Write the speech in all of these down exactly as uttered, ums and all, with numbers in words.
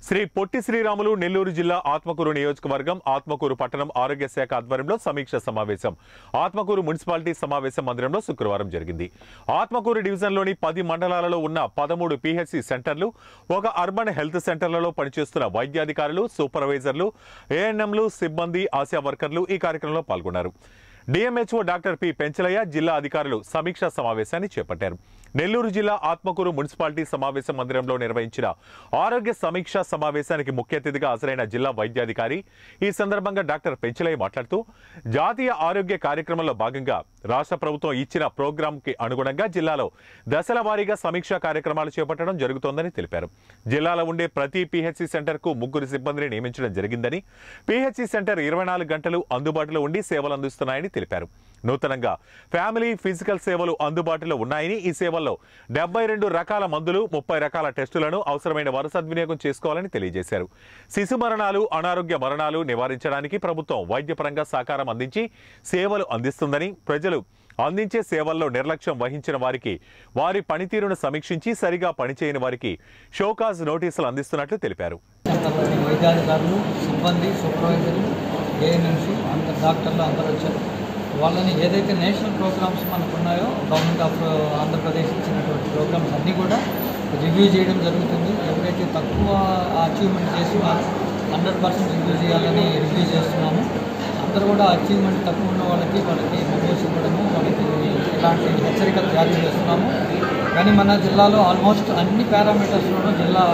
శ్రీ పొట్టి శ్రీరాములు నెల్లూరు జిల్లా ఆత్మకూరు నియోజకవర్గం ఆత్మకూరు పట్టణం ఆరోగ్య శాఖ ఆధ్వర్యంలో సమీక్ష సమావేశం ఆత్మకూరు మున్సిపాలిటీ సమావేశ మందిరంలో శుక్రవారం జరిగింది. ఆత్మకూరు డివిజన్లోని పది మండలాలలో ఉన్న పదమూడు పీహెచ్సీ సెంటర్లు, ఒక అర్బన్ హెల్త్ సెంటర్లలో పనిచేస్తున్న వైద్యాధికారులు, సూపర్వైజర్లు, ఏఎన్ఎంలు, సిబ్బంది, ఆశా వర్కర్లు ఈ కార్యక్రమంలో పాల్గొన్నారు. డిఎంహెచ్ఓ డాక్టర్ పి పెంచలయ్య, జిల్లా అధికారులు సమీక్షా సమావేశాన్ని చేపట్టారు. నెల్లూరు జిల్లా ఆత్మకూరు మున్సిపాలిటీ సమావేశ మందిరంలో నిర్వహించిన ఆరోగ్య సమీక్షా సమావేశానికి ముఖ్య అతిథిగా హాజరైన జిల్లా వైద్యాధికారి ఈ సందర్భంగా డాక్టర్ పెంచలయ్య మాట్లాడుతూ, జాతీయ ఆరోగ్య కార్యక్రమంలో భాగంగా రాష్ట్ర ప్రభుత్వం ఇచ్చిన ప్రోగ్రాం కి అనుగుణంగా జిల్లాలో దశల వారీగా సమీక్షా కార్యక్రమాలు చేపట్టడం జరుగుతోందని తెలిపారు. జిల్లాలో ఉండే ప్రతి పీహెచ్సీ సెంటర్ కు ముగ్గురు సిబ్బందిని నియమించడం జరిగిందని, పీహెచ్సీ సెంటర్ ఇరవై నాలుగు గంటలు అందుబాటులో ఉండి సేవలు అందిస్తున్నాయని తెలిపారు. నూతనంగా ఫ్యామిలీ ఫిజికల్ సేవలు అందుబాటులో ఉన్నాయని, ఈ సేవల్లో డెబ్బై రెండు రకాల మందులు, ముప్పై రకాల టెస్టులను అవసరమైన వారు సద్వినియోగం చేసుకోవాలని తెలియజేశారు. శిశు మరణాలు, అనారోగ్య మరణాలు నివారించడానికి ప్రభుత్వం వైద్యపరంగా సహకారం అందించి సేవలు అందిస్తుందని, ప్రజలు అందించే సేవల్లో నిర్లక్ష్యం వహించిన వారికి వారి పనితీరును సమీక్షించి సరిగా పనిచేయని వారికి షోకాజ్ నోటీసులు అందిస్తున్నట్లు తెలిపారు. వైద్యాధికారులు, సిబ్బంది, సూపర్వైజర్లు, ఏఎన్ఎంస్, అందరు డాక్టర్లు అందరూ వచ్చారు. వాళ్ళని ఏదైతే నేషనల్ ప్రోగ్రామ్స్ మనకు ఉన్నాయో గవర్నమెంట్ ఆఫ్ ఆంధ్రప్రదేశ్ ఇచ్చినటువంటి ప్రోగ్రామ్స్ అన్నీ కూడా రివ్యూ చేయడం జరుగుతుంది. ఎవరైతే తక్కువ అచీవ్మెంట్ చేస్తున్నారో హండ్రెడ్ పర్సెంట్ రివ్యూ చేయాలని రివ్యూ చేస్తున్నాము. అందరూ కూడా అచీవ్మెంట్ తక్కువ ఉన్న వాళ్ళకి వాళ్ళకి మెమోస్ ఇవ్వడము, వాళ్ళకి ఇలాంటి హెచ్చరికలు జారీ చేస్తున్నాము. కానీ మన జిల్లాలో ఆల్మోస్ట్ అన్ని పారామీటర్స్లోనూ జిల్లా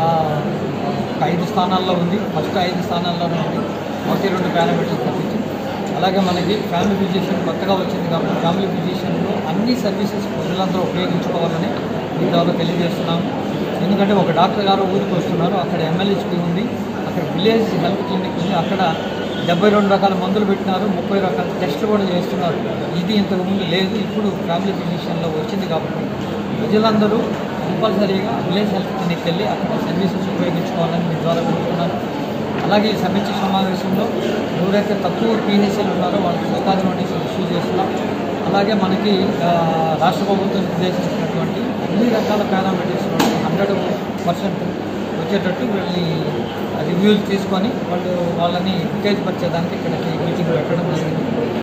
ఐదు స్థానాల్లో ఉంది. ఫస్ట్ ఐదు స్థానాల్లోనే ఉంది, ఒకటి రెండు పారామీటర్స్ తప్పించి. అలాగే మనకి ఫ్యామిలీ ఫిజిషియన్ కొత్తగా వచ్చింది కాబట్టి ఫ్యామిలీ ఫిజిషియన్లో అన్ని సర్వీసెస్ ప్రజలందరూ ఉపయోగించుకోవాలని ఈ ద్వారా తెలియజేస్తున్నాము. ఎందుకంటే ఒక డాక్టర్ గారు ఊరికి వస్తున్నారు, అక్కడ ఎంఎల్హెచ్పి ఉంది, అక్కడ విలేజ్ హెల్త్ క్లినిక్ ఉంది, అక్కడ డెబ్బై రెండు రకాల మందులు పెట్టినారు, ముప్పై రకాల టెస్టులు కూడా చేస్తున్నారు. ఇది ఇంతకుముందు లేదు, ఇప్పుడు ఫ్యామిలీ ఫిజిషియన్లో వచ్చింది కాబట్టి ప్రజలందరూ కంపల్సరీగా విలేజ్ హెల్త్ క్లినిక్ వెళ్ళి అక్కడ సర్వీసెస్ ఉపయోగించుకోవాలని మీ ద్వారా కోరుతున్నాను. అలాగే ఈ సమీక్ష సమావేశంలో ఎవరైతే తక్కువ పీహెచ్సీలు ఉన్నారో వాళ్ళకి సహకార నోటీసులు ఇష్యూ చేస్తున్నాం. అలాగే మనకి రాష్ట్ర ప్రభుత్వం నిర్దేశించినటువంటి అన్ని రకాల పారామీటర్స్లో హండ్రెడ్ పర్సెంట్ వచ్చేటట్టు వీళ్ళని రివ్యూలు తీసుకొని వాళ్ళు వాళ్ళని ఉత్తేజపరిచేదానికి ఇక్కడికి మీటింగ్ పెట్టడం జరిగింది.